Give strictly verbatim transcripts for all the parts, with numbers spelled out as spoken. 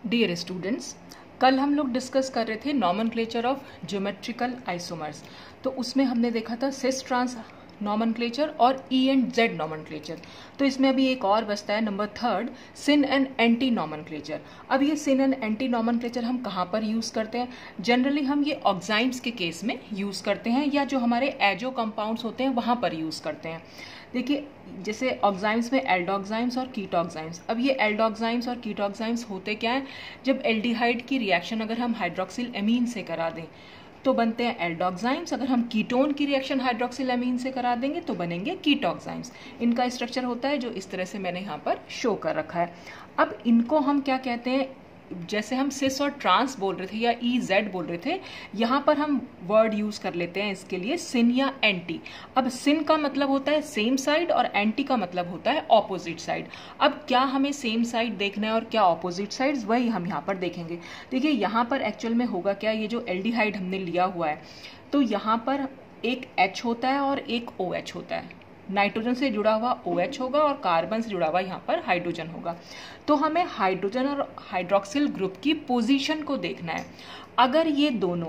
Dear students, कल हम लोग डिस्कस कर रहे थे नॉमेनक्लेचर ऑफ ज्योमेट्रिकल आइसोमर्स। तो उसमें हमने देखा था सिस ट्रांस नॉमेनक्लेचर और ई एंड जेड नॉमेनक्लेचर। तो इसमें अभी एक और बचता है number third, syn and anti nomenclature. अब ये सिन एंड एंटी नॉमेनक्लेचर हम कहाँ पर यूज़ करते हैं? जनरली हम ये ऑक्साइम्स के केस में यूज़ करते हैं या जो हमारे एजो कंपाउंड्स होते हैं वहाँ पर यूज़ करते हैं। देखिए, जैसे ऑक्साइम्स में एल्डोक्साइम्स और कीटोक्साइम्स। अब ये एल्डोक्साइम्स और कीटोक्साइम्स होते क्या हैं? जब एल्डिहाइड की रिएक्शन अगर हम हाइड्रोक्सिल एमीन से करा दें तो बनते हैं एल्डोक्साइम्स। अगर हम कीटोन की रिएक्शन हाइड्रोक्सिल एमीन से करा देंगे तो बनेंगे कीटोक्साइम्स। इनका स्ट्रक्चर होता है जो इस तरह से मैंने यहाँ पर शो कर रखा है। अब इनको हम क्या कहते हैं? जैसे हम सिस और ट्रांस बोल रहे थे या ई जेड बोल रहे थे, यहाँ पर हम वर्ड यूज कर लेते हैं इसके लिए सिन या एंटी। अब सिन का मतलब होता है सेम साइड और एंटी का मतलब होता है ऑपोजिट साइड। अब क्या हमें सेम साइड देखना है और क्या ऑपोजिट साइड्स, वही हम यहाँ पर देखेंगे। देखिए यहाँ पर एक्चुअल में होगा क्या, ये जो एल्डिहाइड हमने लिया हुआ है तो यहाँ पर एक H होता है और एक OH होता है। नाइट्रोजन से जुड़ा हुआ OH होगा और कार्बन से जुड़ा हुआ यहाँ पर हाइड्रोजन होगा। तो हमें हाइड्रोजन और हाइड्रोक्सिल ग्रुप की पोजीशन को देखना है। अगर ये दोनों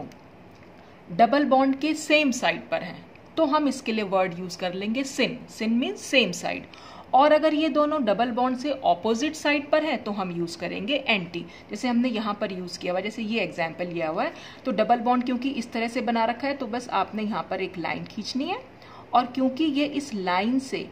डबल बॉन्ड के सेम साइड पर हैं तो हम इसके लिए वर्ड यूज कर लेंगे syn. Syn means same side. और अगर ये दोनों डबल बॉन्ड से ऑपोजिट साइड पर है तो हम यूज करेंगे एंटी। जैसे हमने यहाँ पर यूज किया हुआ, जैसे ये एग्जाम्पल लिया हुआ है तो डबल बॉन्ड क्योंकि इस तरह से बना रखा है तो बस आपने यहाँ पर एक लाइन खींचनी है और क्योंकि ये इस लाइन से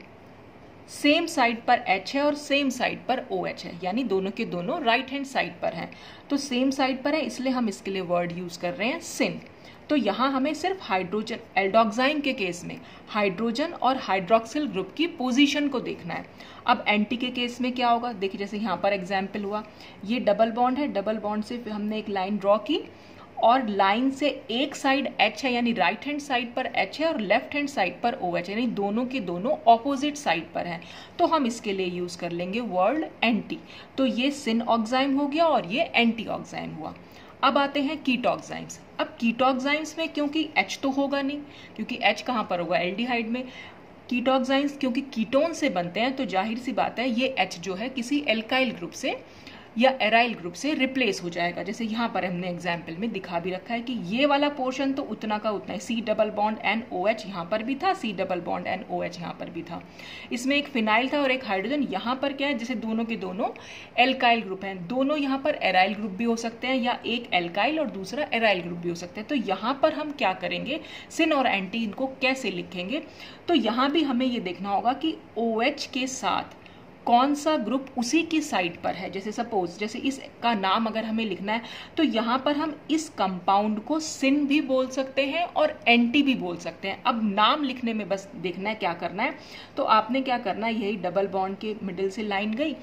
सेम साइड पर H है और सेम साइड पर OH है, यानी दोनों के दोनों राइट हैंड साइड पर हैं, तो सेम साइड पर है इसलिए हम इसके लिए वर्ड यूज कर रहे हैं सिन। तो यहाँ हमें सिर्फ हाइड्रोजन, एल्डोक्साइम के केस में हाइड्रोजन और हाइड्रोक्सिल ग्रुप की पोजीशन को देखना है। अब एंटी के केस में क्या होगा? देखिए जैसे यहाँ पर एग्जाम्पल हुआ, ये डबल बॉन्ड है, डबल बॉन्ड से फिर हमने एक लाइन ड्रॉ की और लाइन से एक साइड H है यानी राइट हैंड साइड पर H है और लेफ्ट हैंड साइड पर OH यानी दोनों के दोनों ऑपोजिट साइड पर हैं, तो हम इसके लिए यूज कर लेंगे वर्ड एंटी। तो ये सिन ऑक्साइम हो गया और ये एंटी ऑक्साइम हुआ। अब आते हैं कीटोक्साइम्स। अब कीटोक्साइम्स में क्योंकि H तो होगा नहीं, क्योंकि H कहाँ पर होगा? एल्डिहाइड में। कीटोक्साइम्स क्योंकि कीटोन से बनते हैं तो जाहिर सी बात है ये H जो है किसी एल्काइल ग्रुप से या एराइल ग्रुप से रिप्लेस हो जाएगा। जैसे यहाँ पर हमने एग्जाम्पल में दिखा भी रखा है कि ये वाला पोर्शन तो उतना का उतना है, C double bond N O H यहाँ पर भी था, C double bond N O H यहाँ पर भी था। इसमें एक फिनाइल था और एक हाइड्रोजन। यहाँ पर क्या है? जैसे दोनों के दोनों एल्काइल ग्रुप हैं, दोनों यहाँ पर एराइल ग्रुप भी हो सकते हैं या एक एल्काइल और दूसरा एराइल ग्रुप भी हो सकते हैं। तो यहाँ पर हम क्या करेंगे? सिन और एंटी इनको कैसे लिखेंगे? तो यहाँ भी हमें ये देखना होगा कि OH के साथ कौन सा ग्रुप उसी की साइड पर है। जैसे सपोज जैसे इसका नाम अगर हमें लिखना है तो यहाँ पर हम इस कंपाउंड को सिन भी बोल सकते हैं और एंटी भी बोल सकते हैं। अब नाम लिखने में बस देखना है क्या करना है। तो आपने क्या करना है, यही डबल बॉन्ड के मिडिल से लाइन गई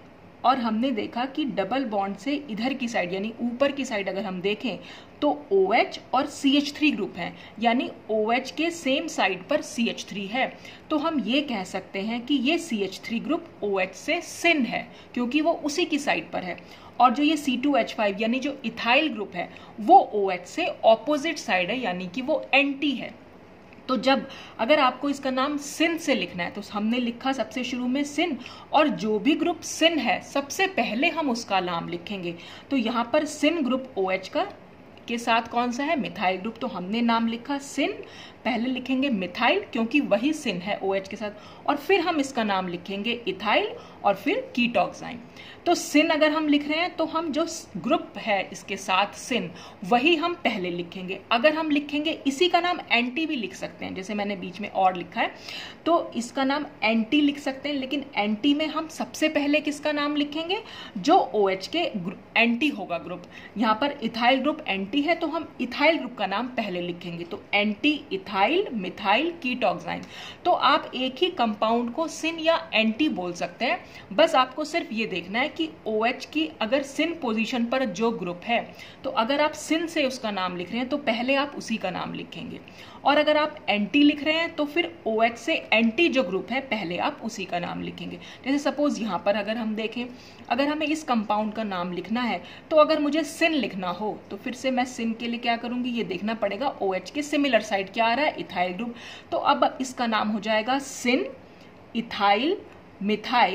और हमने देखा कि डबल बॉन्ड से इधर की साइड यानी ऊपर की साइड अगर हम देखें तो OH और सी एच थ्री ग्रुप हैं, यानी OH के सेम साइड पर सी एच थ्री है। तो हम ये कह सकते हैं कि ये C H three group OH से सिन है क्योंकि वो उसी की साइड पर है। और जो ये सी टू एच फाइव यानी जो इथाइल ग्रुप है वो OH से ऑपोजिट साइड है यानी कि वो एंटी है। तो जब अगर आपको इसका नाम सिन से लिखना है तो हमने लिखा सबसे शुरू में सिन, और जो भी ग्रुप सिन है सबसे पहले हम उसका नाम लिखेंगे। तो यहाँ पर सिन ग्रुप OH का के साथ कौन सा है? Methyl group. तो हमने नाम लिखा सिन, पहले लिखेंगे मिथाइल क्योंकि वही सिन है OH के साथ, और फिर हम इसका नाम लिखेंगे इथाइल और फिर कीटोक्साइम। तो सिन अगर हम लिख रहे हैं तो हम जो ग्रुप है इसके साथ सिन वही हम पहले लिखेंगे। अगर हम लिखेंगे इसी का नाम एंटी भी लिख सकते हैं, जैसे मैंने बीच में और लिखा है तो इसका नाम एंटी लिख सकते हैं, लेकिन एंटी में हम सबसे पहले किसका नाम लिखेंगे? जो OH के एंटी होगा ग्रुप। यहाँ पर इथाइल ग्रुप एंटी है तो हम इथाइल ग्रुप का नाम पहले लिखेंगे। तो एंटी, इथाइल, मिथाइल, कीटोक्साइम। तो आप एक ही कंपाउंड को सिन या एंटी बोल सकते हैं। बस आपको सिर्फ ये देखना है कि OH की अगर सिन पोजीशन पर जो ग्रुप है तो अगर आप सिन से उसका नाम लिख रहे हैं तो पहले आप उसी का नाम लिखेंगे, और अगर आप एंटी लिख रहे हैं तो फिर OH से एंटी जो ग्रुप है पहले आप उसी का नाम लिखेंगे। जैसे सपोज यहाँ पर अगर हम देखें, अगर हमें इस कंपाउंड का नाम लिखना है तो अगर मुझे सिन लिखना हो तो फिर से मैं सिन के लिए क्या करूंगी? ये देखना पड़ेगा OH के सिमिलर साइड क्या आ रहा है? Ethyl group. तो अब इसका नाम हो जाएगा सिन, इथाइल, मिथाइल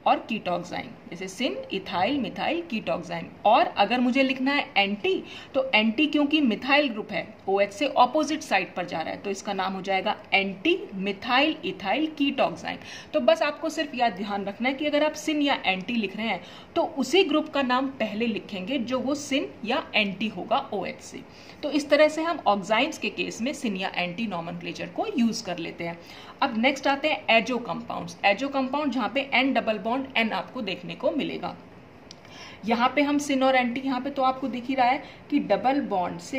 और कीटोक्साइन, जैसे सिन, इथाइल, मिथाइल, कीटोक्साइन। और अगर मुझे लिखना है एंटी, तो एंटी क्योंकि मिथाइल ग्रुप है, OH से ऑपोजिट साइड पर जा रहा है, तो इसका नाम हो जाएगा एंटी मिथाइल इथाइल कीटोक्साइन। तो बस आपको सिर्फ याद ध्यान रखना है कि अगर आप सिन या एंटी लिख रहे हैं तो उसी ग्रुप का नाम पहले लिखेंगे जो वो सिन या एंटी होगा OH से। तो इस तरह से हम ऑक्साइड्स के केस में सिन या एंटी नॉमेनक्लेचर को यूज कर लेते हैं। अब नेक्स्ट आते हैं एजो कंपाउंड्स। एजो कंपाउंड जहां पे एन डबल बॉन्ड एन आपको देखने को मिलेगा। यहाँ पे हम सिन और एंटी, यहाँ पे तो आपको दिख ही रहा है कि डबल बॉन्ड से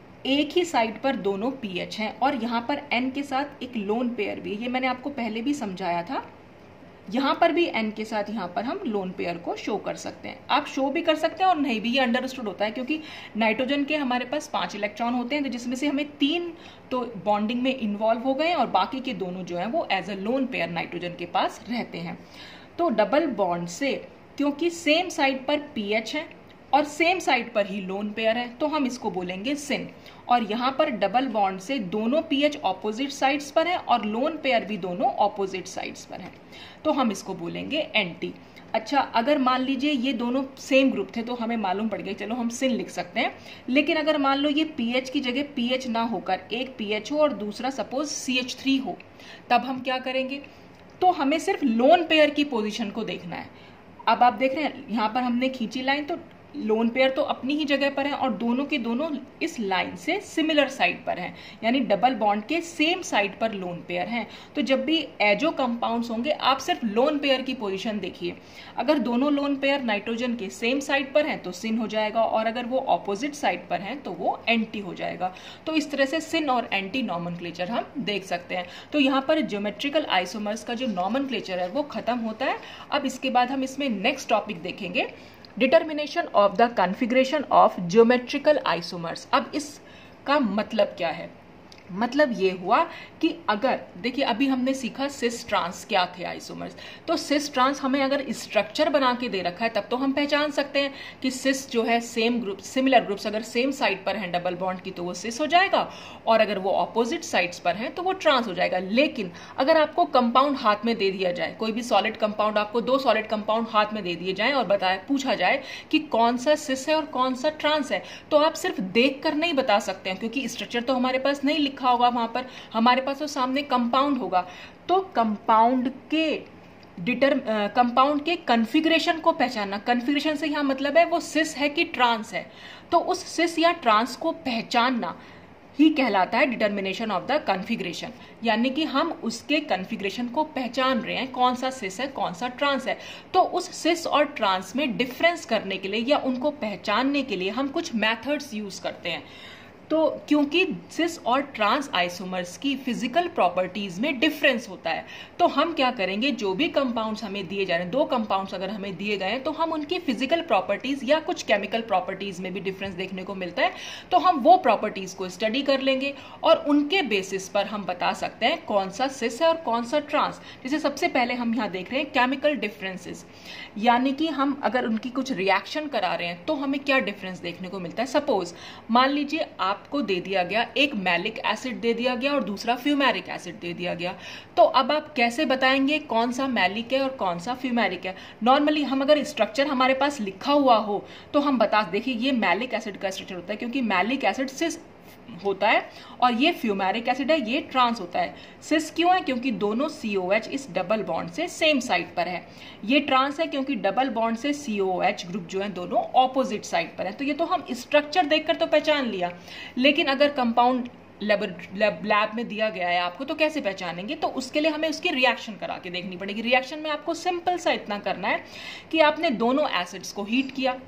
एक ही साइड पर दोनों पीएच हैं और यहाँ पर एन के साथ एक लोन पेयर भी है। ये मैंने आपको पहले भी समझाया था। यहाँ पर भी एन के साथ यहाँ पर हम लोन पेयर को शो कर सकते हैं। आप शो भी कर सकते हैं और नहीं भी, ये अंडरस्टूड होता है क्योंकि नाइट्रोजन के हमारे पास पांच इलेक्ट्रॉन होते हैं, तो जिसमें से हमें तीन तो बॉन्डिंग में इन्वॉल्व हो गए और बाकी के दोनों जो है वो as a lone pair nitrogen के पास रहते हैं। तो डबल बॉन्ड से क्योंकि सेम साइड पर पीएच है और सेम साइड पर ही लोन पेयर है, तो हम इसको बोलेंगे सिन। और यहाँ पर डबल बॉन्ड से दोनों पीएच ऑपोजिट साइड्स पर है और लोन पेयर भी दोनों ऑपोजिट साइड्स पर है, तो हम इसको बोलेंगे एंटी। अच्छा, अगर मान लीजिए ये दोनों सेम ग्रुप थे तो हमें मालूम पड़ गया, चलो हम सिन लिख सकते हैं। लेकिन अगर मान लो ये पीएच की जगह पीएच ना होकर एक पीएच हो और दूसरा सपोज सी एच थ्री हो, तब हम क्या करेंगे? तो हमें सिर्फ लोन पेयर की पोजीशन को देखना है। अब आप देख रहे हैं यहाँ पर हमने खींची लाइन, तो लोन पेयर तो अपनी ही जगह पर है और दोनों के दोनों इस लाइन से सिमिलर साइड पर हैं, यानी डबल बॉन्ड के सेम साइड पर लोन पेयर हैं। तो जब भी एजो कंपाउंड्स होंगे आप सिर्फ लोन पेयर की पोजीशन देखिए। अगर दोनों लोन पेयर नाइट्रोजन के सेम साइड पर हैं तो सिन हो जाएगा, और अगर वो ऑपोजिट साइड पर हैं तो वो एंटी हो जाएगा। तो इस तरह से सिन और एंटी नॉमेनक्लेचर हम देख सकते हैं। तो यहाँ पर ज्योमेट्रिकल आइसोमर्स का जो नॉमेनक्लेचर है वो खत्म होता है। अब इसके बाद हम इसमें नेक्स्ट टॉपिक देखेंगे, determination of the configuration of geometrical isomers. अब इसका मतलब क्या है? मतलब ये हुआ कि अगर देखिए अभी हमने सीखा सिस ट्रांस क्या थे आइसोमर्स, तो सिस ट्रांस हमें अगर स्ट्रक्चर बना के दे रखा है तब तो हम पहचान सकते हैं कि सिस जो है सेम ग्रुप सिमिलर ग्रुप्स अगर सेम साइड पर हैं डबल बॉन्ड की तो वो सिस हो जाएगा, और अगर वो ऑपोजिट साइड्स पर हैं तो वो ट्रांस हो जाएगा। लेकिन अगर आपको कंपाउंड हाथ में दे दिया जाए, कोई भी सॉलिड कंपाउंड, आपको दो सॉलिड कंपाउंड हाथ में दे दिए जाए और बताया पूछा जाए कि कौन सा सिस है और कौन सा ट्रांस है, तो आप सिर्फ देख कर नहीं बता सकते हैं क्योंकि स्ट्रक्चर तो हमारे पास नहीं लिखा होगा वहां पर, हमारे पास तो सामने कंपाउंड होगा। तो कंपाउंड के डिटर कंपाउंड के कॉन्फ़िगरेशन को पहचानना, कॉन्फ़िगरेशन से यहां मतलब है वो सिस है कि ट्रांस है, तो उस सिस या ट्रांस को पहचानना ही कहलाता है डिटर्मिनेशन ऑफ द कॉन्फ़िगरेशन। यानी कि हम उसके कॉन्फ़िगरेशन को पहचान रहे हैं, कौन सा सिस है कौन सा ट्रांस है। तो उस सिस और ट्रांस में डिफरेंस करने के लिए या उनको पहचानने के लिए हम कुछ मेथड्स यूज करते हैं। तो क्योंकि सिस और ट्रांस आइसोमर्स की फिजिकल प्रॉपर्टीज में डिफरेंस होता है, तो हम क्या करेंगे, जो भी कंपाउंड्स हमें दिए जा रहे हैं, दो कंपाउंड्स अगर हमें दिए गए हैं तो हम उनकी फिजिकल प्रॉपर्टीज या कुछ केमिकल प्रॉपर्टीज में भी डिफरेंस देखने को मिलता है, तो हम वो प्रॉपर्टीज को स्टडी कर लेंगे और उनके बेसिस पर हम बता सकते हैं कौन सा सिस है और कौन सा ट्रांस। जैसे सबसे पहले हम यहाँ देख रहे हैं केमिकल डिफरेंसेस, यानी कि हम अगर उनकी कुछ रिएक्शन करा रहे हैं तो हमें क्या डिफरेंस देखने को मिलता है। सपोज मान लीजिए आपको दे दिया गया एक मैलिक एसिड दे दिया गया और दूसरा फ्यूमेरिक एसिड दे दिया गया, तो अब आप कैसे बताएंगे कौन सा मैलिक है और कौन सा फ्यूमेरिक है? नॉर्मली हम अगर स्ट्रक्चर हमारे पास लिखा हुआ हो तो हम बता, देखिए ये मैलिक एसिड का स्ट्रक्चर होता है क्योंकि मैलिक एसिड सिस होता है और ये फ्यूमेरिक एसिड है, ये ट्रांस होता है। सिस क्यों है? क्योंकि दोनों सी ओ एच इस डबल बॉन्ड से सेम साइड पर है। ये ट्रांस है क्योंकि डबल बॉन्ड से सी ओ एच ग्रुप जो है दोनों ऑपोजिट साइड पर है। तो ये तो हम स्ट्रक्चर देखकर तो पहचान लिया, लेकिन अगर कंपाउंड लैब लैब में दिया गया है आपको तो कैसे पहचानेंगे? तो उसके लिए हमें उसकी रिएक्शन करा के देखनी पड़ेगी। रिएक्शन में आपको सिंपल सा इतना करना है कि आपने दोनों एसिड्स को हीट किया,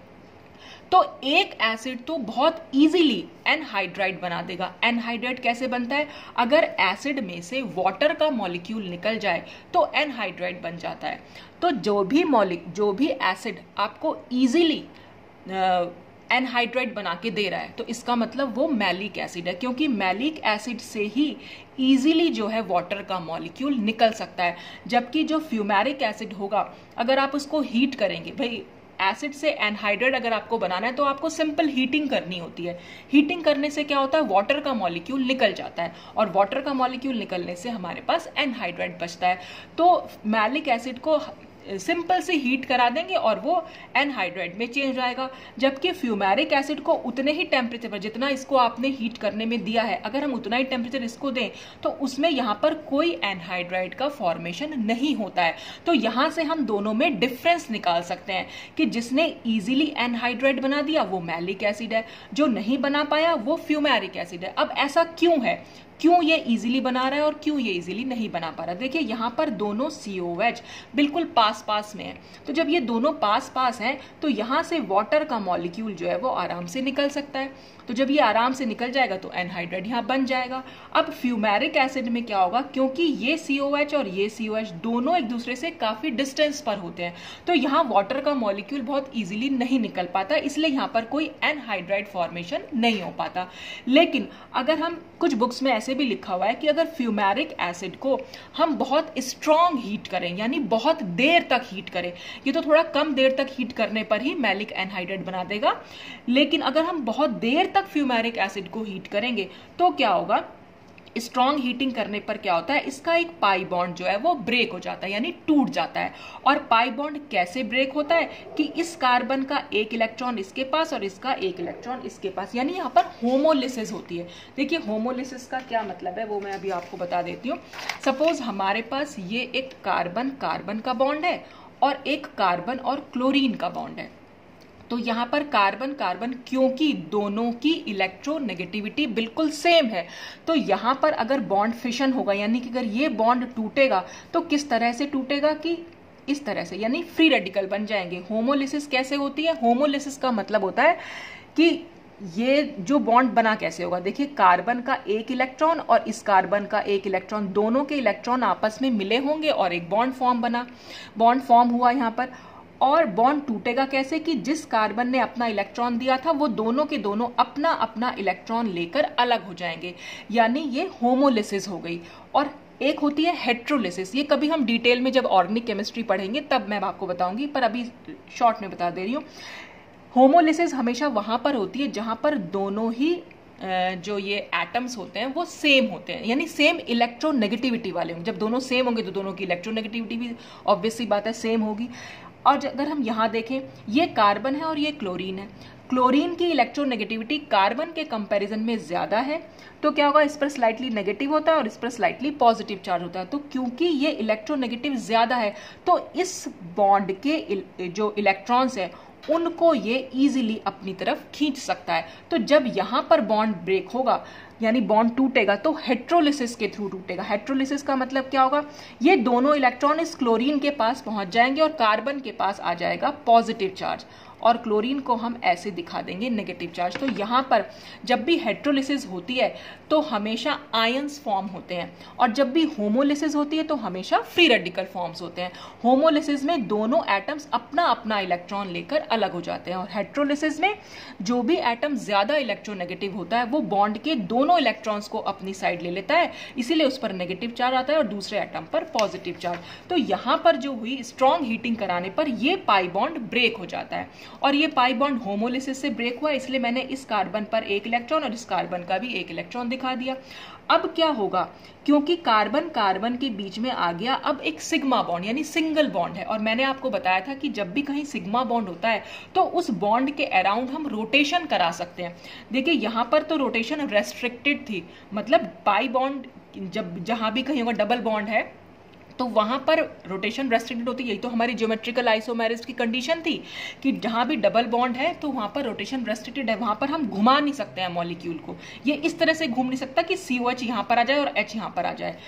तो एक एसिड तो बहुत इजीली एनहाइड्राइड बना देगा। एनहाइड्राइड कैसे बनता है? अगर एसिड में से वाटर का मॉलिक्यूल निकल जाए तो एनहाइड्राइड बन जाता है। तो जो भी मॉलिक जो भी एसिड आपको इजीली एनहाइड्राइड बना के दे रहा है तो इसका मतलब वो मैलिक एसिड है, क्योंकि मैलिक एसिड से ही इजीली जो है वाटर का मॉलिक्यूल निकल सकता है। जबकि जो फ्यूमेरिक एसिड होगा, अगर आप उसको हीट करेंगे, भाई एसिड से एनहाइड्राइड अगर आपको बनाना है तो आपको सिंपल हीटिंग करनी होती है। हीटिंग करने से क्या होता है, वाटर का मॉलिक्यूल निकल जाता है और वाटर का मॉलिक्यूल निकलने से हमारे पास एनहाइड्राइड बचता है। तो मैलिक एसिड को सिंपल से हीट करा देंगे और वो एनहाइड्राइड में चेंज हो जाएगा। जबकि फ्यूमेरिक एसिड को उतने ही टेम्परेचर पर, जितना इसको आपने हीट करने में दिया है, अगर हम उतना ही टेम्परेचर इसको दें तो उसमें यहाँ पर कोई एनहाइड्राइड का फॉर्मेशन नहीं होता है। तो यहाँ से हम दोनों में डिफरेंस निकाल सकते हैं कि जिसने इजीली एनहाइड्राइड बना दिया वो मैलिक एसिड है, जो नहीं बना पाया वो फ्यूमेरिक एसिड है। अब ऐसा क्यों है, क्यों ये इजीली बना रहा है और क्यों ये इजीली नहीं बना पा रहा? देखिए यहाँ पर दोनों सी ओ एच बिल्कुल पास पास में है, तो जब ये दोनों पास पास हैं तो यहाँ से वाटर का मॉलिक्यूल जो है वो आराम से निकल सकता है। तो जब ये आराम से निकल जाएगा तो एनहाइड्राइड यहाँ बन जाएगा। अब फ्यूमेरिक एसिड में क्या होगा, क्योंकि ये सी ओ एच और ये सी ओ एच दोनों एक दूसरे से काफी डिस्टेंस पर होते हैं, तो यहाँ वाटर का मॉलिक्यूल बहुत इजीली नहीं निकल पाता, इसलिए यहाँ पर कोई एनहाइड्राइड फॉर्मेशन नहीं हो पाता। लेकिन अगर हम कुछ बुक्स में ऐसे भी लिखा हुआ है कि अगर फ्यूमेरिक एसिड को हम बहुत स्ट्रॉन्ग हीट करें, यानी बहुत देर तक हीट करें, ये तो थोड़ा कम देर तक हीट करने पर ही मैलिक एनहाइड्राइड बना देगा, लेकिन अगर हम बहुत देर तक फ्यूमेरिक एसिड को हीट करेंगे तो क्या होगा, स्ट्रॉन्ग हीटिंग करने पर क्या होता है, इसका एक पाई बॉन्ड जो है वो ब्रेक हो जाता है, यानी टूट जाता है। और पाई बॉन्ड कैसे ब्रेक होता है कि इस कार्बन का एक इलेक्ट्रॉन इसके पास और इसका एक इलेक्ट्रॉन इसके पास, यानी यहाँ पर होमोलिसिस होती है। देखिए होमोलिसिस का क्या मतलब है वो मैं अभी आपको बता देती हूँ। सपोज हमारे पास ये एक कार्बन कार्बन का बॉन्ड है और एक कार्बन और क्लोरीन का बॉन्ड है। तो यहाँ पर कार्बन कार्बन, क्योंकि दोनों की इलेक्ट्रोनेगेटिविटी बिल्कुल सेम है, तो यहाँ पर अगर बॉन्ड फिशन होगा, यानी कि अगर ये बॉन्ड टूटेगा तो किस तरह से टूटेगा कि इस तरह से, यानी फ्री रेडिकल बन जाएंगे। होमोलिसिस कैसे होती है, होमोलिसिस का मतलब होता है कि ये जो बॉन्ड बना कैसे होगा। देखिए कार्बन का एक इलेक्ट्रॉन और इस कार्बन का एक इलेक्ट्रॉन, दोनों के इलेक्ट्रॉन आपस में मिले होंगे और एक बॉन्ड फॉर्म बना, बॉन्ड फॉर्म हुआ यहाँ पर। और बॉन्ड टूटेगा कैसे कि जिस कार्बन ने अपना इलेक्ट्रॉन दिया था वो दोनों के दोनों अपना अपना इलेक्ट्रॉन लेकर अलग हो जाएंगे, यानी ये होमोलिसिस हो गई। और एक होती है हेट्रोलिसिस, ये कभी हम डिटेल में जब ऑर्गेनिक केमिस्ट्री पढ़ेंगे तब मैं आपको बताऊंगी, पर अभी शॉर्ट में बता दे रही हूँ। होमोलिसिस हमेशा वहां पर होती है जहां पर दोनों ही जो ये एटम्स होते हैं वो सेम होते हैं, यानी सेम इलेक्ट्रोनेगेटिविटी वाले होंगे। जब दोनों सेम होंगे तो दोनों की इलेक्ट्रोनेगेटिविटी भी ऑब्वियस सी बात है सेम होगी। और अगर हम यहाँ देखें, ये कार्बन है और ये क्लोरीन है, क्लोरीन की इलेक्ट्रोनेगेटिविटी कार्बन के कंपैरिजन में ज्यादा है, तो क्या होगा, इस पर स्लाइटली नेगेटिव होता है और इस पर स्लाइटली पॉजिटिव चार्ज होता है। तो क्योंकि ये इलेक्ट्रोनेगेटिव ज्यादा है तो इस बॉन्ड के जो इलेक्ट्रॉन्स है उनको ये इजीली अपनी तरफ खींच सकता है। तो जब यहां पर बॉन्ड ब्रेक होगा, यानी बॉन्ड टूटेगा, तो हेट्रोलिसिस के थ्रू टूटेगा। हेट्रोलिसिस का मतलब क्या होगा, ये दोनों इलेक्ट्रॉन इस क्लोरीन के पास पहुंच जाएंगे और कार्बन के पास आ जाएगा पॉजिटिव चार्ज, और क्लोरीन को हम ऐसे दिखा देंगे नेगेटिव चार्ज। तो यहाँ पर जब भी हेट्रोलिसिस होती है तो हमेशा आयंस फॉर्म होते हैं, और जब भी होमोलिसिस होती है तो हमेशा फ्री रेडिकल फॉर्म्स होते हैं। होमोलिसिस में दोनों एटम्स अपना अपना इलेक्ट्रॉन लेकर अलग हो जाते हैं, और हेट्रोलिसिस में जो भी एटम ज्यादा इलेक्ट्रोनेगेटिव होता है वो बॉन्ड के दोनों इलेक्ट्रॉन्स को अपनी साइड ले लेता है, इसीलिए उस पर नेगेटिव चार्ज आता है और दूसरे एटम पर पॉजिटिव चार्ज। तो यहाँ पर जो हुई स्ट्रॉन्ग हीटिंग कराने पर ये पाई बॉन्ड ब्रेक हो जाता है, और ये पाई बॉन्ड होमोलिसिस से ब्रेक हुआ, इसलिए मैंने इस कार्बन पर एक इलेक्ट्रॉन और इस कार्बन का भी एक इलेक्ट्रॉन दिखा दिया। अब क्या होगा, क्योंकि कार्बन कार्बन के बीच में आ गया अब एक सिग्मा बॉन्ड, यानी सिंगल बॉन्ड है, और मैंने आपको बताया था कि जब भी कहीं सिग्मा बॉन्ड होता है तो उस बॉन्ड के अराउंड हम रोटेशन करा सकते हैं। देखिए यहाँ पर तो रोटेशन रेस्ट्रिक्टेड थी, मतलब पाई बॉन्ड जब जहां भी कहीं होगा डबल बॉन्ड है तो वहां पर रोटेशन रेस्ट्रिक्टेड होती है। यही तो हमारी ज्योमेट्रिकल आइसोमेरिज्म की कंडीशन थी कि जहां भी डबल बॉन्ड है तो वहां पर रोटेशन रेस्ट्रिक्टेड है, वहां पर हम घुमा नहीं सकते हैं मॉलिक्यूल को, ये इस तरह से घूम नहीं सकता कि सी ओ एच यहां पर आ जाए और एच यहां पर आ जाए।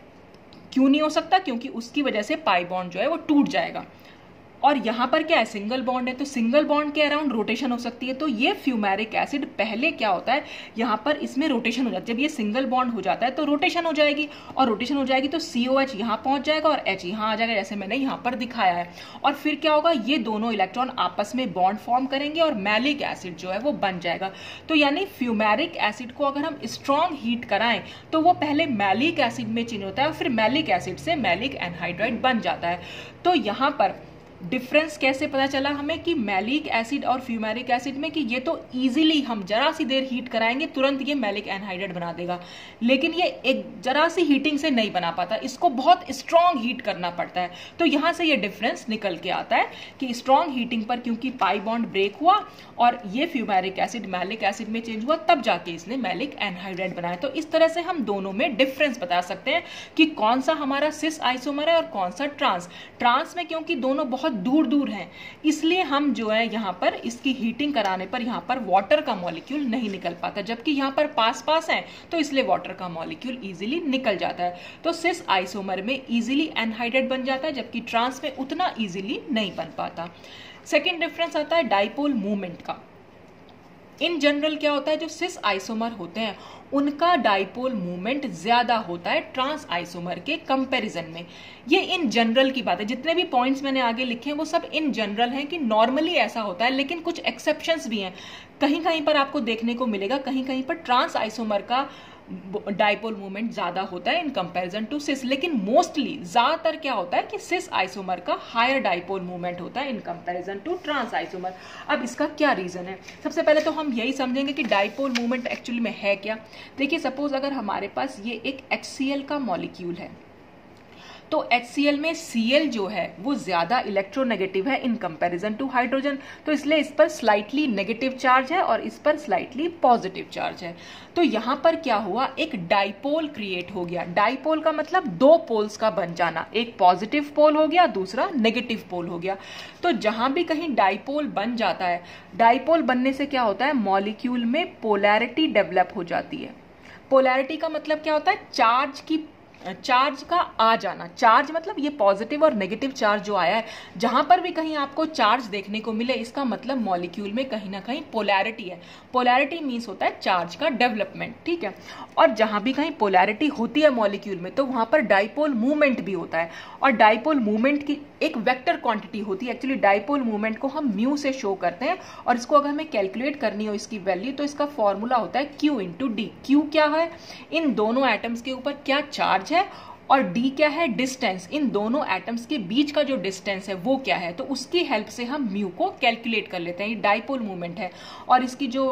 क्यों नहीं हो सकता, क्योंकि उसकी वजह से पाई बॉन्ड जो है वो टूट जाएगा। और यहाँ पर क्या है, सिंगल बॉन्ड है, तो सिंगल बॉन्ड के अराउंड रोटेशन हो सकती है। तो ये फ्यूमेरिक एसिड पहले क्या होता है, यहाँ पर इसमें रोटेशन हो जाती है। जब ये सिंगल बॉन्ड हो जाता है तो रोटेशन हो जाएगी, और रोटेशन हो जाएगी तो सी ओ एच यहाँ पहुंच जाएगा और H यहाँ आ जाएगा, जैसे मैंने यहाँ पर दिखाया है। और फिर क्या होगा, ये दोनों इलेक्ट्रॉन आपस में बॉन्ड फॉर्म करेंगे और मैलिक एसिड जो है वो बन जाएगा। तो यानी फ्यूमेरिक एसिड को अगर हम स्ट्रॉन्ग हीट कराएं तो वो पहले मैलिक एसिड में चेंज होता है और फिर मैलिक एसिड से मैलिक एनहाइड्राइड बन जाता है। तो यहाँ पर डिफरेंस कैसे पता चला हमें कि मैलिक एसिड और फ्यूमेरिक एसिड में कि ये तो इजीली हम जरा सी देर हीट कराएंगे तुरंत ये मैलिक एनहाइड्रेट बना देगा, लेकिन ये एक जरा सी हीटिंग से नहीं बना पाता, इसको बहुत स्ट्रांग हीट करना पड़ता है। तो यहां से ये डिफरेंस निकल के आता है कि स्ट्रांग हीटिंग पर क्योंकि पाई बॉन्ड ब्रेक हुआ और ये फ्यूमेरिक एसिड मैलिक एसिड में चेंज हुआ, तब जाके इसने मैलिक एनहाइड्रेट बनाया। तो इस तरह से हम दोनों में डिफरेंस बता सकते हैं कि कौन सा हमारा सिस आइसोमर है और कौन सा ट्रांस। ट्रांस में क्योंकि दोनों बहुत दूर दूर हैं, इसलिए हम जो है यहाँ पर इसकी हीटिंग कराने पर यहाँ पर वाटर का मॉलिक्यूल नहीं निकल पाता, जबकि यहाँ पर पास पास है तो इसलिए वाटर का मॉलिक्यूल इजीली निकल जाता है। तो सिस आइसोमर में इजीली एनहाइड्रेट बन जाता है, जबकि ट्रांस में उतना इजीली नहीं बन पाता। सेकेंड डिफरेंस आता है डाइपोल मूवमेंट का। इन जनरल क्या होता है, जो सिस आइसोमर होते हैं उनका डाइपोल मूवमेंट ज्यादा होता है ट्रांस आइसोमर के कंपैरिजन में। ये इन जनरल की बात है, जितने भी पॉइंट्स मैंने आगे लिखे हैं वो सब इन जनरल हैं कि नॉर्मली ऐसा होता है, लेकिन कुछ एक्सेप्शंस भी हैं। कहीं कहीं पर आपको देखने को मिलेगा, कहीं कहीं पर ट्रांस आइसोमर का डाइपोल मूवमेंट ज्यादा होता है इन कंपैरिजन टू सिस, लेकिन मोस्टली ज्यादातर क्या होता है कि सिस आइसोमर का हायर डाइपोल मूवमेंट होता है in comparison to trans isomer. अब इसका क्या रीजन है, सबसे पहले तो हम यही समझेंगे कि डाइपोल मूवमेंट एक्चुअली में है क्या। देखिए, सपोज अगर हमारे पास ये एक एच सी एल का मॉलिक्यूल है, तो एच सी एल में सी एल जो है वो ज्यादा इलेक्ट्रोनेगेटिव है इन कंपैरिजन टू हाइड्रोजन, तो इसलिए इस पर स्लाइटली नेगेटिव चार्ज है और इस पर स्लाइटली पॉजिटिव चार्ज है। तो यहां पर क्या हुआ, एक डाइपोल क्रिएट हो गया। डाइपोल का मतलब दो पोल्स का बन जाना, एक पॉजिटिव पोल हो गया, दूसरा नेगेटिव पोल हो गया। तो जहां भी कहीं डाइपोल बन जाता है, डाइपोल बनने से क्या होता है, मॉलिक्यूल में पोलैरिटी डेवलप हो जाती है। पोलैरिटी का मतलब क्या होता है, चार्ज की चार्ज का आ जाना। चार्ज मतलब ये पॉजिटिव और नेगेटिव चार्ज जो आया है, जहां पर भी कहीं आपको चार्ज देखने को मिले, इसका मतलब मॉलिक्यूल में कहीं ना कहीं पोलैरिटी है। पोलैरिटी मींस होता है चार्ज का डेवलपमेंट, ठीक है। और जहां भी कहीं पोलैरिटी होती है मॉलिक्यूल में, तो वहां पर डाइपोल मूवमेंट भी होता है, और डाइपोल मूवमेंट की एक वेक्टर क्वांटिटी होती है। एक्चुअली डाइपोल मूवमेंट को हम म्यू से शो करते हैं, और इसको अगर हमें कैलकुलेट करनी हो इसकी वैल्यू, तो इसका फॉर्मूला होता है क्यू इंटू डी। क्यू क्या है, इन दोनों एटम्स के ऊपर क्या चार्ज है, और डी क्या है, डिस्टेंस, इन दोनों एटम्स के बीच का जो डिस्टेंस है वो क्या है। तो उसकी हेल्प से हम म्यू को कैलकुलेट कर लेते हैं। ये डाइपोल मूवमेंट है, और इसकी जो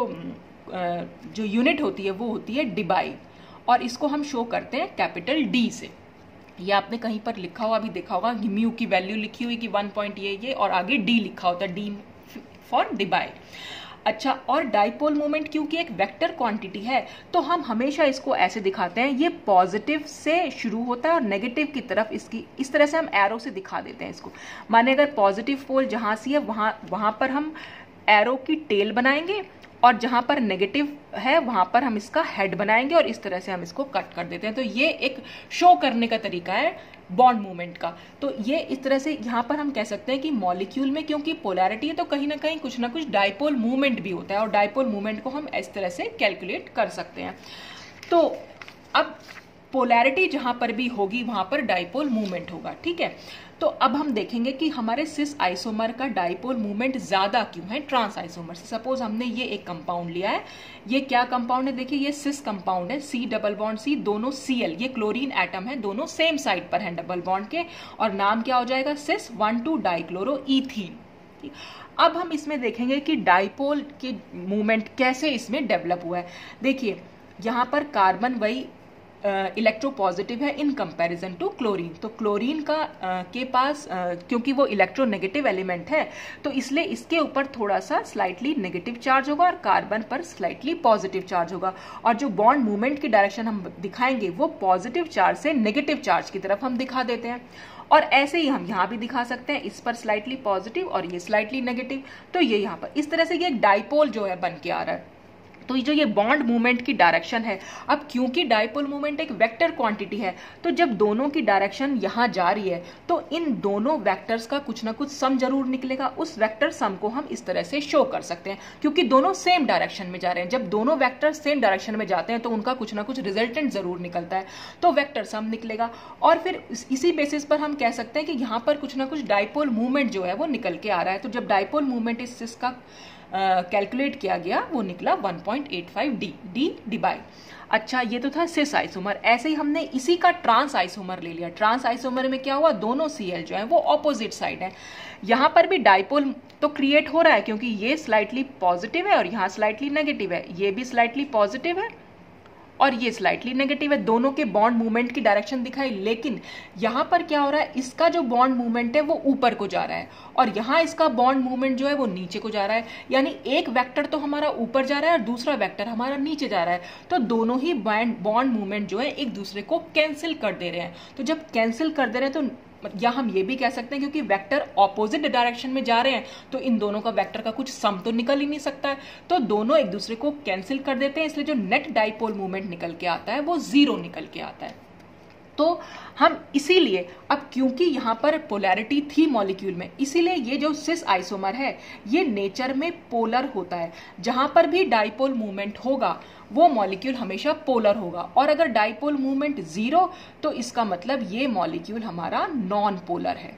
जो यूनिट होती है वो होती है डिबाई, और इसको हम शो करते हैं कैपिटल डी से। ये आपने कहीं पर लिखा हुआ भी देखा होगा, म्यू की वैल्यू लिखी हुई कि वन पॉइंट ये ये और आगे डी लिखा होता है, डी फॉर डिबाई। अच्छा, और डाइपोल मोमेंट क्योंकि एक वेक्टर क्वांटिटी है, तो हम हमेशा इसको ऐसे दिखाते हैं, ये पॉजिटिव से शुरू होता है और नेगेटिव की तरफ इसकी इस तरह से हम एरो से दिखा देते हैं इसको। माने अगर पॉजिटिव पोल जहां से है वहां वहां पर हम एरो की टेल बनाएंगे, और जहां पर नेगेटिव है वहां पर हम इसका हेड बनाएंगे, और इस तरह से हम इसको कट कर देते हैं। तो ये एक शो करने का तरीका है बॉन्ड मूवमेंट का। तो ये इस तरह से यहाँ पर हम कह सकते हैं कि मॉलिक्यूल में क्योंकि पोलैरिटी है, तो कहीं ना कहीं कुछ ना कुछ डाइपोल मूवमेंट भी होता है, और डाइपोल मूवमेंट को हम इस तरह से कैलकुलेट कर सकते हैं। तो अब पोलैरिटी जहां पर भी होगी वहां पर डाइपोल मूवमेंट होगा, ठीक है। तो अब हम देखेंगे कि हमारे सिस आइसोमर का डाइपोल मूवमेंट ज्यादा क्यों है ट्रांस आइसोमर से। सपोज हमने ये एक कंपाउंड लिया है, ये क्या कंपाउंड है, देखिए ये सिस कंपाउंड है, सी डबल बॉन्ड सी, दोनों सीएल, ये क्लोरीन एटम है, दोनों सेम साइड पर हैं डबल बॉन्ड के, और नाम क्या हो जाएगा, cis one two dichloro ethene. अब हम इसमें देखेंगे कि डाइपोल के मूवमेंट कैसे इसमें डेवलप हुआ है। देखिए यहां पर कार्बन वही इलेक्ट्रो uh, पॉजिटिव है इन कंपैरिजन टू क्लोरीन। तो क्लोरीन का uh, के पास uh, क्योंकि वो इलेक्ट्रो नेगेटिव एलिमेंट है, तो इसलिए इसके ऊपर थोड़ा सा स्लाइटली नेगेटिव चार्ज होगा और कार्बन पर स्लाइटली पॉजिटिव चार्ज होगा, और जो बॉन्ड मूवमेंट की डायरेक्शन हम दिखाएंगे वो पॉजिटिव चार्ज से नेगेटिव चार्ज की तरफ हम दिखा देते हैं। और ऐसे ही हम यहाँ भी दिखा सकते हैं, इस पर स्लाइटली पॉजिटिव और ये स्लाइटली नेगेटिव। तो ये यहाँ पर इस तरह से ये एक डाइपोल जो है बन के आ रहा है। तो ये जो ये बॉन्ड मूवमेंट की डायरेक्शन है, अब क्योंकि डाइपोल मूवमेंट एक वेक्टर क्वांटिटी है, तो जब दोनों की डायरेक्शन यहां जा रही है, तो इन दोनों वेक्टर्स का कुछ ना कुछ सम जरूर निकलेगा। उस वेक्टर सम को हम इस तरह से शो कर सकते हैं, क्योंकि दोनों सेम डायरेक्शन में जा रहे हैं। जब दोनों वेक्टर सेम डायरेक्शन में जाते हैं तो उनका कुछ ना कुछ रिजल्टेंट जरूर निकलता है, तो वेक्टर सम निकलेगा। और फिर इसी बेसिस पर हम कह सकते हैं कि यहाँ पर कुछ ना कुछ डाइपोल मूवमेंट जो है वो निकल के आ रहा है। तो जब डाइपोल मूवमेंट इस का कैलकुलेट uh, किया गया वो निकला one point point eight five D D Debye. अच्छा, ये तो था सिस आइसोमर। ऐसे ही हमने इसी का ट्रांस आइसोमर ले लिया। ट्रांस आइसोमर में क्या हुआ, दोनों सीएल जो है वो ऑपोजिट साइड है। यहाँ पर भी डाइपोल तो क्रिएट हो रहा है क्योंकि ये स्लाइटली पॉजिटिव है और यहाँ स्लाइटली नेगेटिव है, ये भी स्लाइटली पॉजिटिव है और ये स्लाइटली नेगेटिव है। दोनों के बॉन्ड मूवमेंट की डायरेक्शन दिखाई, लेकिन यहाँ पर क्या हो रहा है, इसका जो बॉन्ड मूवमेंट है वो ऊपर को जा रहा है और यहाँ इसका बॉन्ड मूवमेंट जो है वो नीचे को जा रहा है। यानी एक वेक्टर तो हमारा ऊपर जा रहा है और दूसरा वेक्टर हमारा नीचे जा रहा है। तो दोनों ही बॉन्ड मूवमेंट जो है एक दूसरे को कैंसिल कर दे रहे हैं। तो जब कैंसिल कर दे रहे हैं तो या हम ये भी कह सकते हैं क्योंकि वेक्टर ऑपोजिट डायरेक्शन में जा रहे हैं तो इन दोनों का वेक्टर का कुछ सम तो निकल ही नहीं सकता है। तो दोनों एक दूसरे को कैंसिल कर देते हैं, इसलिए जो नेट डाइपोल मूवमेंट निकल के आता है वो जीरो निकल के आता है। तो हम इसीलिए अब क्योंकि यहाँ पर पोलैरिटी थी मॉलिक्यूल में, इसीलिए ये जो सिस आइसोमर है ये नेचर में पोलर होता है। जहां पर भी डाइपोल मूवमेंट होगा वो मॉलिक्यूल हमेशा पोलर होगा और अगर डाइपोल मूवमेंट जीरो तो इसका मतलब ये मॉलिक्यूल हमारा नॉन पोलर है।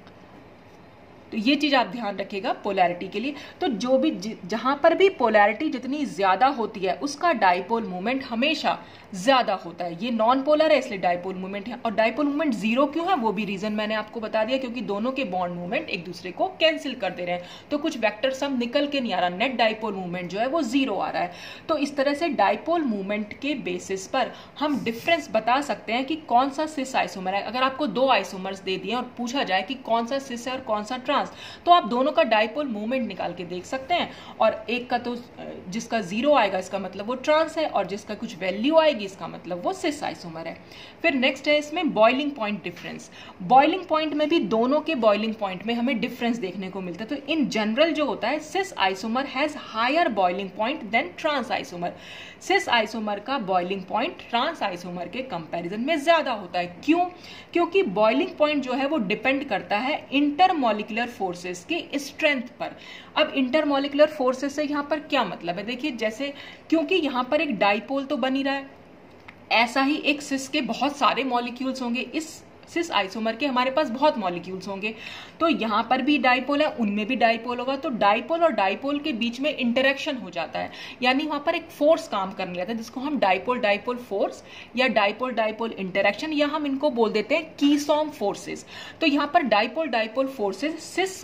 तो ये चीज आप ध्यान रखिएगा पोलैरिटी के लिए। तो जो भी जहां पर भी पोलैरिटी जितनी ज्यादा होती है उसका डाइपोल मूवमेंट हमेशा ज्यादा होता है। ये नॉन पोलर है इसलिए डाइपोल मूवमेंट है। और डाइपोल मूवमेंट जीरो क्यों है वो भी रीजन मैंने आपको बता दिया, क्योंकि दोनों के बॉन्ड मूवमेंट एक दूसरे को कैंसिल कर दे रहे हैं तो कुछ वेक्टर सम निकल के नहीं आ रहा, नेट डाइपोल मूवमेंट जो है वो जीरो आ रहा है। तो इस तरह से डाइपोल मूवमेंट के बेसिस पर हम डिफरेंस बता सकते हैं कि कौन सा सिस आइसोमर है। अगर आपको दो आइसोमर्स दे दिए और पूछा जाए कि कौन सा सिस है और कौन सा ट्रांस, तो आप दोनों का डाइपोल मूवमेंट निकाल के देख सकते हैं और एक का तो जिसका जीरो आएगा इसका मतलब वो ट्रांस है और जिसका कुछ वैल्यू आएगी इसका मतलब वो सिस आइसोमर है। फिर नेक्स्ट है इसमें boiling point difference. Boiling point में भी दोनों के बॉइलिंग पॉइंट में हमें डिफरेंस देखने को मिलता है। तो इन जनरल जो होता है cis isomer has higher boiling point than trans isomer. Cis isomer का बॉइलिंग पॉइंट ट्रांस आइसोमर के कंपैरिजन में ज्यादा होता है। क्यों? क्योंकि बॉइलिंग पॉइंट जो है वो डिपेंड करता है इंटरमॉलिक्यूलर फोर्सेस की स्ट्रेंथ पर। अब इंटरमॉलिक्यूलर फोर्सेस से यहाँ पर क्या मतलब है, देखिए जैसे क्योंकि यहाँ पर एक डाइपोल तो बन ही रहा है, ऐसा ही एक सिस के बहुत सारे मॉलिक्यूल्स होंगे, इस सिस आइसोमर के हमारे पास बहुत मॉलिक्यूल्स होंगे। तो यहाँ पर भी डाइपोल है, उनमें भी डाइपोल होगा, तो डाइपोल और डाइपोल के बीच में इंटरेक्शन हो जाता है, यानी वहां पर एक फोर्स काम करने लगता है जिसको हम डाइपोल डाइपोल फोर्स या डाइपोल डाइपोल इंटरेक्शन या हम इनको बोल देते हैं कीसॉम फोर्सेस। तो यहाँ पर dipole dipole forces cis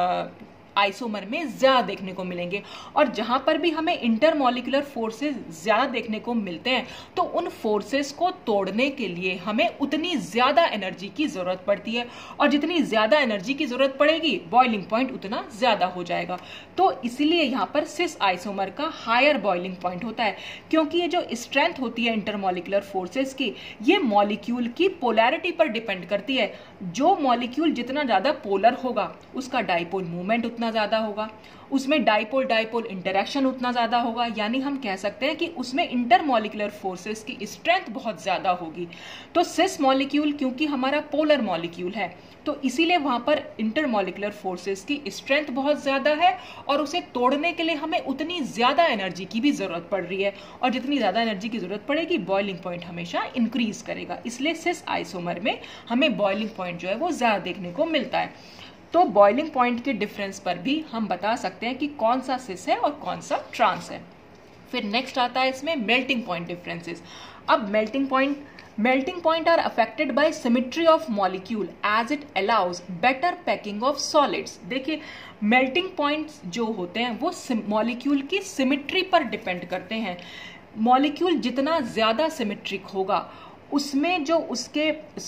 isomer में ज्यादा देखने को मिलेंगे और जहां पर भी हमें इंटरमॉलिक्यूलर फोर्सेस ज्यादा देखने को मिलते हैं तो उन फोर्सेस को तोड़ने के लिए हमें उतनी ज्यादा एनर्जी की जरूरत पड़ती है और जितनी ज्यादा एनर्जी की जरूरत पड़ेगी बॉइलिंग पॉइंट उतना ज्यादा हो जाएगा। तो इसलिए यहां पर सिस आइसोमर का हायर बॉइलिंग पॉइंट होता है, क्योंकि ये जो स्ट्रेंथ होती है इंटरमॉलिक्यूलर फोर्सेस की ये मॉलिक्यूल की पोलैरिटी पर डिपेंड करती है। जो मॉलिक्यूल जितना ज्यादा पोलर होगा उसका डाइपोल मूवमेंट उतना ज्यादा होगा, उसमें डाइपोल डाइपोल इंटरेक्शन उतना ज्यादा होगा, यानी हम कह सकते हैं कि उसमें इंटरमॉलिक्यूलर फोर्सेस की स्ट्रेंथ बहुत ज्यादा होगी। तो सिस मॉलिक्यूल क्योंकि हमारा पोलर मॉलिक्यूल है तो इसीलिए वहां पर इंटरमॉलिक्यूलर फोर्सेस की स्ट्रेंथ बहुत ज्यादा है और उसे तोड़ने के लिए हमें उतनी ज्यादा एनर्जी की भी जरूरत पड़ रही है और जितनी ज्यादा एनर्जी की जरूरत पड़ेगी बॉइलिंग पॉइंट हमेशा इंक्रीज करेगा। इसलिए सिस आइसोमर में हमें बॉइलिंग पॉइंट जो है वो ज्यादा देखने को मिलता है। तो बॉइलिंग पॉइंट के डिफरेंस पर भी हम बता सकते हैं कि कौन सा सिस है और कौन सा ट्रांस है। फिर नेक्स्ट आता है इसमें मेल्टिंग पॉइंट डिफरेंसेस। अब melting point melting point are affected by symmetry of molecule as it allows better packing of solids। देखिए melting points जो होते हैं वो मॉलिक्यूल की सिमिट्री पर डिपेंड करते हैं। मॉलिक्यूल जितना ज्यादा सिमिट्रिक होगा उसमें जो उसके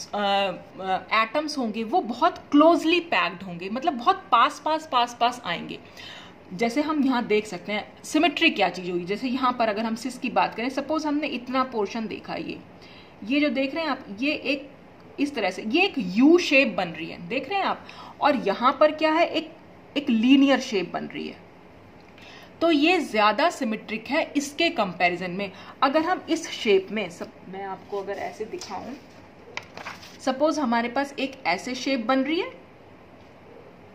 एटम्स होंगे वो बहुत क्लोजली पैक्ड होंगे, मतलब बहुत पास पास पास पास आएंगे। जैसे हम यहाँ देख सकते हैं सिमिट्री क्या चीज होगी, जैसे यहाँ पर अगर हम सिस की बात करें, सपोज हमने इतना पोर्शन देखा, ये ये जो देख रहे हैं आप, ये एक इस तरह से ये एक यू शेप बन रही है, देख रहे हैं आप, और यहां पर क्या है, एक एक लीनियर शेप बन रही है। तो ये ज्यादा सिमेट्रिक है इसके कंपैरिजन में। अगर हम इस शेप में सब, मैं आपको अगर ऐसे दिखाऊं, सपोज हमारे पास एक ऐसे शेप बन रही है, है?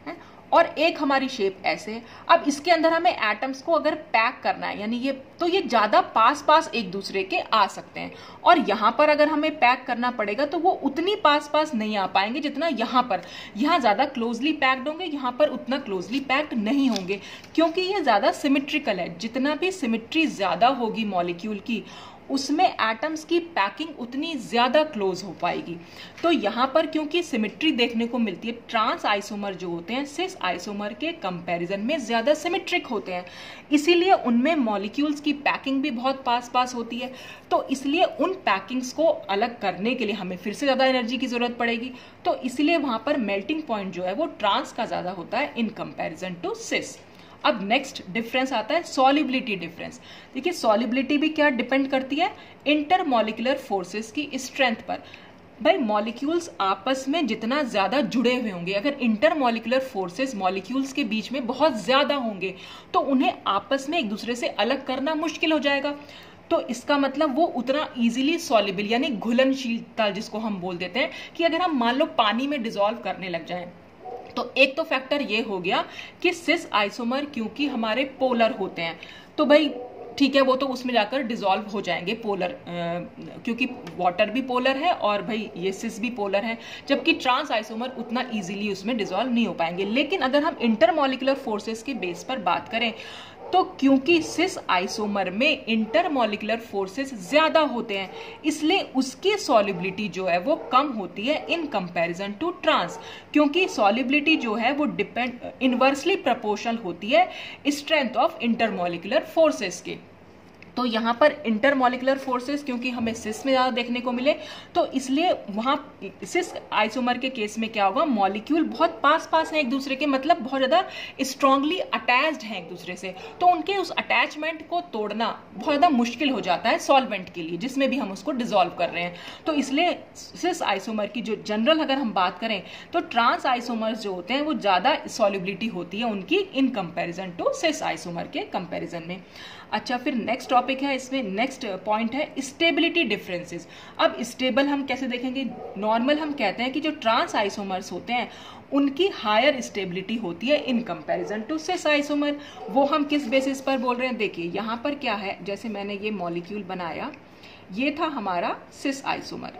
और एक हमारी शेप ऐसे है। अब इसके अंदर हमें एटम्स को अगर पैक करना है, यानी ये तो ये ज्यादा पास पास एक दूसरे के आ सकते हैं, और यहां पर अगर हमें पैक करना पड़ेगा तो वो उतनी पास पास नहीं आ पाएंगे जितना यहां पर। यहां ज्यादा क्लोजली पैक्ड होंगे, यहां पर उतना क्लोजली पैक्ड नहीं होंगे, क्योंकि ये ज्यादा सिमेट्रिकल है। जितना भी सिमेट्री ज्यादा होगी मॉलिक्यूल की, उसमें एटम्स की पैकिंग उतनी ज्यादा क्लोज हो पाएगी। तो यहां पर क्योंकि सिमेट्री देखने को मिलती है, ट्रांस आइसोमर जो होते हैं सिस आइसोमर के कंपैरिजन में ज्यादा सिमेट्रिक होते हैं, इसीलिए उनमें मॉलिक्यूल्स की पैकिंग भी बहुत पास पास होती है। तो इसलिए उन पैकिंग्स को अलग करने के लिए हमें फिर से ज्यादा एनर्जी की जरूरत पड़ेगी। तो इसलिए वहां पर मेल्टिंग पॉइंट जो है वो ट्रांस का ज्यादा होता है इन कंपैरिजन टू सिस। अब नेक्स्ट डिफरेंस आता है सॉल्युबिलिटी डिफरेंस। देखिए सॉल्युबिलिटी भी क्या डिपेंड करती है, इंटरमॉलिक्यूलर फोर्सेस की स्ट्रेंथ पर। भाई मॉलिक्यूल्स आपस में जितना ज्यादा जुड़े हुए होंगे, अगर इंटरमॉलिक्यूलर फोर्सेस मॉलिक्यूल्स के बीच में बहुत ज्यादा होंगे तो उन्हें आपस में एक दूसरे से अलग करना मुश्किल हो जाएगा। तो इसका मतलब वो उतना इजीली सॉल्युबल यानी घुलनशीलता जिसको हम बोल देते हैं, कि अगर हम मान लो पानी में डिसॉल्व करने लग जाएं, तो एक तो फैक्टर ये हो गया कि सिस आइसोमर क्योंकि हमारे पोलर होते हैं, तो भाई ठीक है, वो तो उसमें जाकर डिसॉल्व हो जाएंगे पोलर, क्योंकि वाटर भी पोलर है और भाई ये सिस भी पोलर है, जबकि ट्रांस आइसोमर उतना इजीली उसमें डिसॉल्व नहीं हो पाएंगे। लेकिन अगर हम इंटरमॉलिक्यूलर फोर्सेस के बेस पर बात करें, तो क्योंकि सिस आइसोमर में इंटरमॉलिक्यूलर फोर्सेस ज्यादा होते हैं, इसलिए उसकी सॉल्युबिलिटी जो है वो कम होती है इन कंपैरिजन टू ट्रांस, क्योंकि सॉल्युबिलिटी जो है वो डिपेंड इनवर्सली प्रोपोर्शनल होती है स्ट्रेंथ ऑफ इंटरमॉलिक्यूलर फोर्सेस के। तो यहां पर इंटरमॉलिक्यूलर फोर्सेस क्योंकि हमें सिस में ज्यादा देखने को मिले, तो इसलिए वहां सिस आइसोमर के केस में क्या होगा, मॉलिक्यूल बहुत पास पास हैं एक दूसरे के, मतलब बहुत ज्यादा स्ट्रांगली अटैच्ड हैं एक दूसरे से, तो उनके उस अटैचमेंट को तोड़ना बहुत ज्यादा मुश्किल हो जाता है सॉल्वेंट के लिए, जिसमें भी हम उसको डिसॉल्व कर रहे हैं। तो इसलिए सिस आइसोमर की जो जनरल अगर हम बात करें, तो ट्रांस आइसोमर्स जो होते हैं वो ज्यादा सॉल्युबिलिटी होती है उनकी in comparison to cis isomer के कंपैरिजन में। अच्छा, फिर नेक्स्ट टॉपिक है, इसमें नेक्स्ट पॉइंट है स्टेबिलिटी डिफरेंसेस। अब स्टेबल हम कैसे देखेंगे, नॉर्मल हम कहते हैं कि जो ट्रांस आइसोमर्स होते हैं उनकी हायर स्टेबिलिटी होती है in comparison to cis isomer. वो हम किस बेसिस पर बोल रहे हैं, देखिए यहाँ पर क्या है, जैसे मैंने ये मॉलिक्यूल बनाया, ये था हमारा सिस आइसोमर,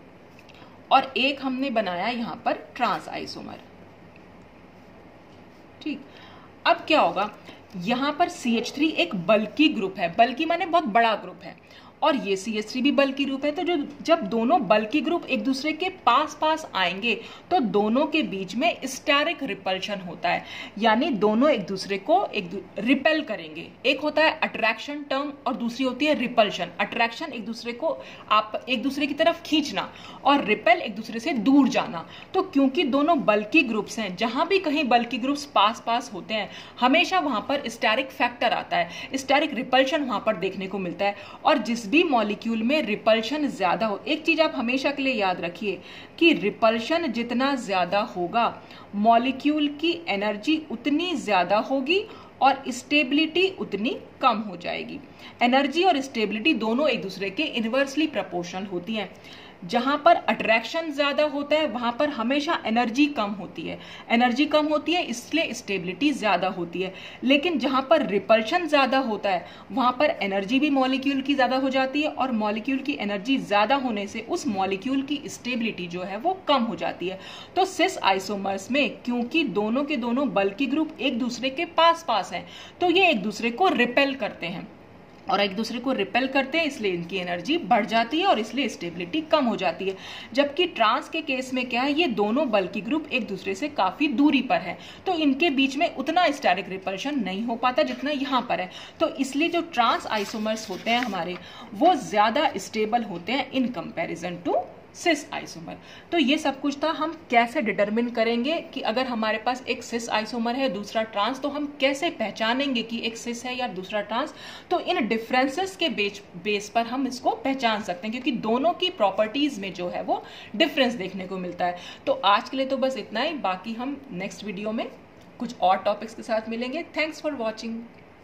और एक हमने बनाया यहाँ पर ट्रांस आइसोमर। ठीक, अब क्या होगा, यहां पर सी एच थ्री एक बल्की ग्रुप है, बल्की माने बहुत बड़ा ग्रुप है, और ये सी एच थ्री भी बल्की ग्रुप है। तो जो जब दोनों बल्की ग्रुप एक दूसरे के पास पास आएंगे तो दोनों के बीच में स्टेरिक रिपल्शन होता है, यानी दोनों एक दूसरे को एक रिपेल करेंगे। एक होता है अट्रैक्शन टर्म और दूसरी होती है रिपल्शन। अट्रैक्शन एक दूसरे को आप एक दूसरे की तरफ खींचना, और रिपेल एक दूसरे से दूर जाना। तो क्योंकि दोनों बल्की ग्रुप्स हैं, जहां भी कहीं बल्की ग्रुप्स पास पास होते हैं हमेशा वहां पर स्टेरिक फैक्टर आता है, स्टेरिक रिपल्शन वहां पर देखने को मिलता है। और जिस भी मॉलिक्यूल में रिपल्शन ज्यादा हो, एक चीज आप हमेशा के लिए याद रखिए कि रिपल्शन जितना ज्यादा होगा मॉलिक्यूल की एनर्जी उतनी ज्यादा होगी और स्टेबिलिटी उतनी कम हो जाएगी। एनर्जी और स्टेबिलिटी दोनों एक दूसरे के इनवर्सली प्रोपोर्शनल होती हैं। जहां पर अट्रैक्शन ज्यादा होता है वहां पर हमेशा एनर्जी कम होती है, एनर्जी कम होती है इसलिए स्टेबिलिटी ज्यादा होती है। लेकिन जहां पर रिपल्शन ज्यादा होता है वहां पर एनर्जी भी मॉलिक्यूल की ज्यादा हो जाती है, और मॉलिक्यूल की एनर्जी ज्यादा होने से उस मॉलिक्यूल की स्टेबिलिटी जो है वो कम हो जाती है। तो सिस आइसोमर्स में क्योंकि दोनों के दोनों बल्की ग्रुप एक दूसरे के पास पास हैं, तो ये एक दूसरे को रिपेल करते हैं, और एक दूसरे को रिपेल करते हैं, इसलिए इनकी एनर्जी बढ़ जाती है और इसलिए स्टेबिलिटी कम हो जाती है। जबकि ट्रांस के केस में क्या है, ये दोनों बल्की ग्रुप एक दूसरे से काफी दूरी पर है, तो इनके बीच में उतना स्टेरिक रिपल्शन नहीं हो पाता जितना यहाँ पर है। तो इसलिए जो ट्रांस आइसोमर्स होते हैं हमारे, वो ज्यादा स्टेबल होते हैं in comparison to cis isomer. तो ये सब कुछ था, हम कैसे डिटरमिन करेंगे कि अगर हमारे पास एक सिस आइसोमर है दूसरा ट्रांस, तो हम कैसे पहचानेंगे कि एक सिस है या दूसरा ट्रांस। तो इन डिफरेंसेस के बेस बेस पर हम इसको पहचान सकते हैं, क्योंकि दोनों की प्रॉपर्टीज में जो है वो डिफरेंस देखने को मिलता है। तो आज के लिए तो बस इतना ही, बाकी हम नेक्स्ट वीडियो में कुछ और टॉपिक्स के साथ मिलेंगे। Thanks for watching.